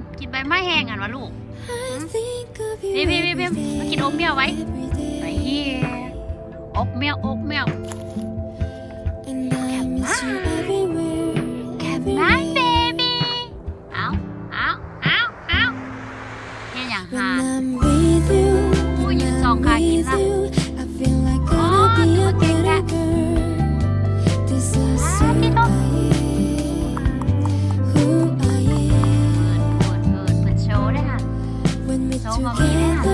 กินใบไม้แห้งกันวะลูกพี่มากินอกเมียวไว้ไปเฮียอกเมียวแคมมาเบบี้เอาเนี่ยอย่างหาผู้ยืนสองขากินละอ๋อตัวเก่งแค่ที่ต้นโชว์ได้ค่ะโชว์ก็มีได้ค่ะ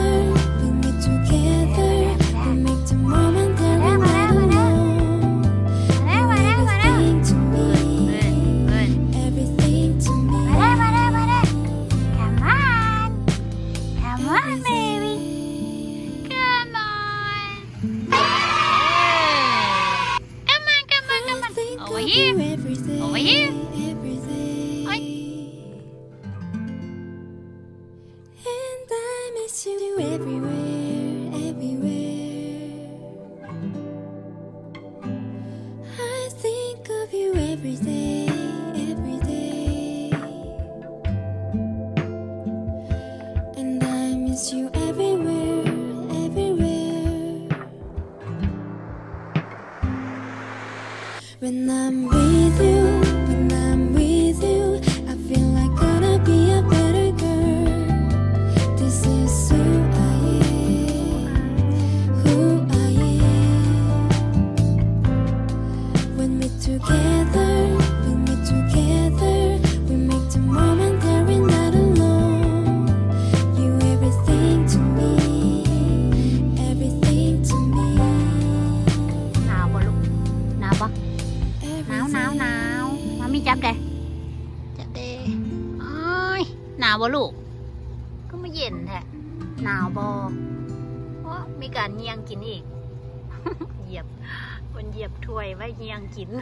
Over here. Oi. And I miss you everywhere. I think of you every day. And I miss you everywhere. When I'm with you, I feel like gonna be a better girl. This is who I am. When we're together, we make the moment that we're not alone. You everything to me. Nào bò luôn, nào bò. Nào Mamiจับเด้อ้ยหนาวบ่ลูกก็ไม่เย็นแท้หนาวบ่มีการเยียงกินอีก เหยียบคนเหยียบถ้วยไว้เยียงกิน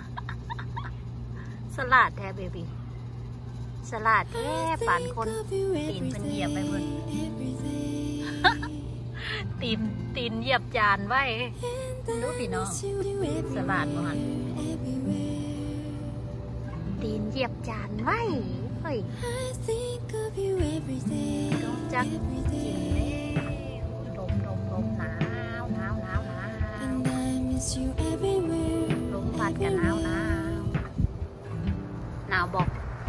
สลัดแท้เบบี้สลัดแท้ป่านคนตีนเป็นเหยียบไปเพิ่น ตีนเหยียบจานไว้ดูพี่น้องสลัดบ่หันตีนเหยียบจานไว้เฮ้ยต้องจักกินเลยดมหนาวลมพัดกันหนาวบอก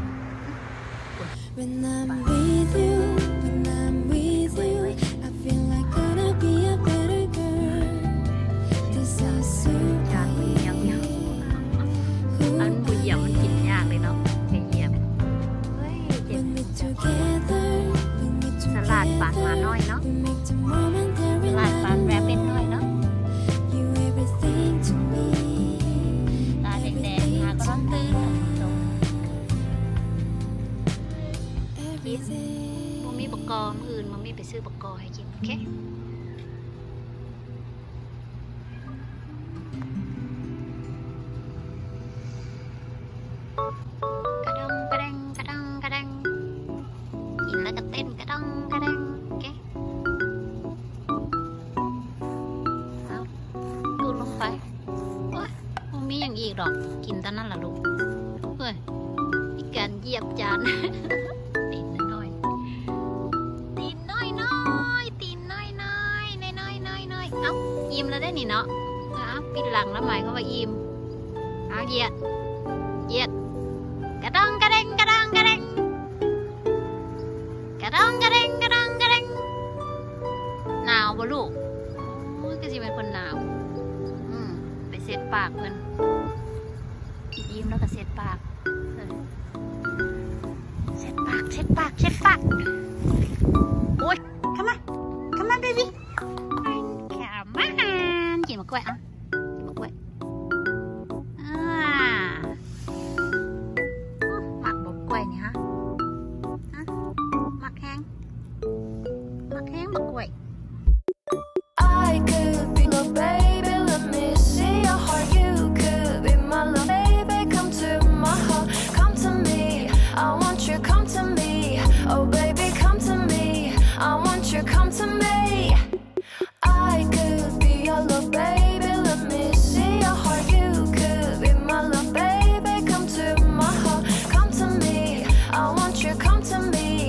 ปานมาน้อยเนาะลาดปานแรบเป็นน้อยเนาะตาแดงๆหาก็ร้อนตื้นจบกินมันมีปกกออื่นมันมีไปซื้อปกกอให้กินโอเคกระดองกินแล้วก็เต้นกระดองโอเคเอาดูลงไปโอ้ยมันมีอย่างอีกหรอกกินตอนนั้นล่ะลูกเฮ้ยมีการเหยียบจาน ตีนน้อยเอ้าอิ่มแล้วได้นี่เนาะปิดหลังแล้วหมายเขาว่าอิ่มเอาเหยียดกระดองหนาวบ่ลูกโอ้ยก็สิเป็นคนหนาวไปเซ็ตปากเพิ่นยิ้มแล้วก็เซ็ตปากโอ้ยcome on baby come on กินมะกล้วยหมักบกกล้วยนี่ฮะหมักแห้งบกกล้วย I could be your baby let me see your heart you could be my love baby come to my heart come to me I want you come to me oh baby come to me I want you come to me I could be your love baby let me see your heart you could be my love baby come to my heart come to me I want you come to me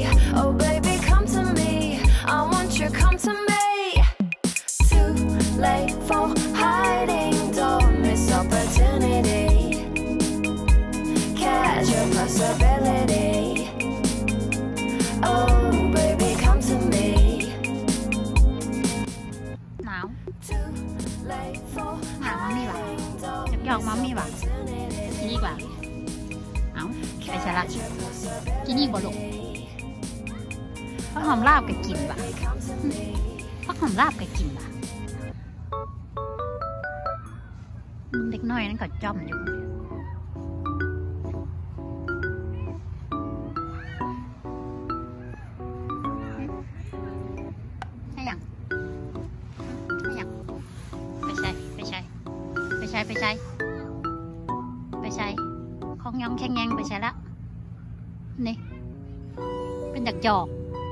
Oh baby come to me หนาวหนาวมัมมี่วะหยอกมัมมี่วะกินดีกว่าเอ้าไปใช่ละกินนี่บ่ลูกผักหอมลาบกับกินวะผักหอมลาบกับกินวะเด็กน้อยนั่นก็จ้อมอยู่ให้ยังไปใช้ของยองแข็งแงงไปใช้ละนี่เป็นดักจอก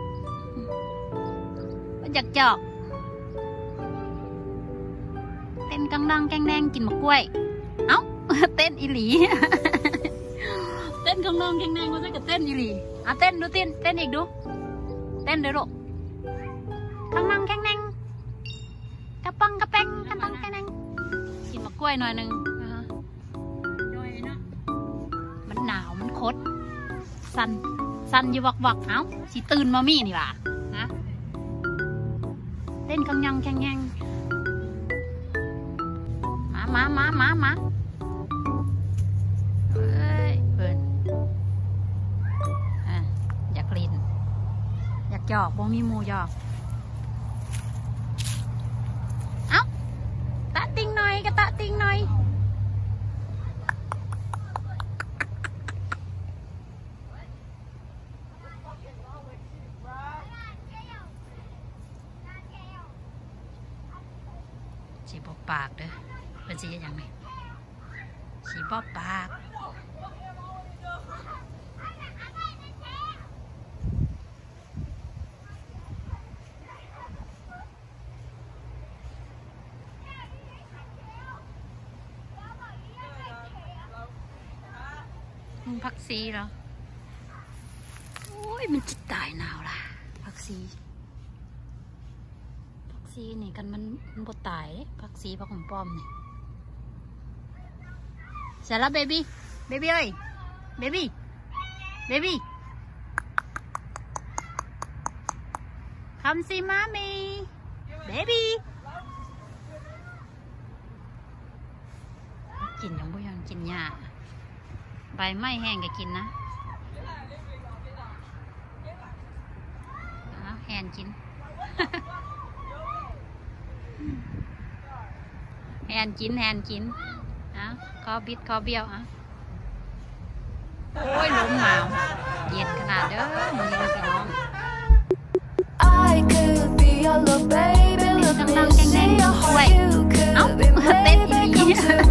เต้นกังดังแกงแดงกินมะกล้วยเอ้าเต้นอีหลีเต้นกังดังแกงแดงมาใส่กับเต้นอีหลีอ่ะเต้นดูเต้นอีกดูเต้นเดี๋ยวลูกกังดังแกงแดงกระปังกระแปงกังดังแกงแดงกินมะกล้วยหน่อยนึงมันหนาวมันคดสั่นอยู่วักเอ้าสิตื่นมามี่นี่ว่ะนะเต้นกังยังแข็งแงมาเฮ้ยเปิ่นอยากลินอยากหยอกบ่มีหมูหยอกเอ้าตะติงหน่อยก็ตะติงหน่อยสีบปากเด้อเป็นสีอย่างไรสีบปากผักซีเหรอโอ้ยมันจิตตายหนาวล่ะผักซีนี่กันมันบดตายผักซีผักของป้อมนี่เสร็จแล้วเบบี้เอ้ยเบบี้come see mommy baby กินยังบ่ยังกินหญ้าใบไม้แห้งก็กินนะแห้งกินแฮนกินอ่ะคอบิดคอเบี้ยวอ่ะโอ้ยลมหนาวเย็นขนาดเด้อมึงนี่พี่น้องเต้นกังดังแกงแดงด้วยเอ้าเต้นอีหลี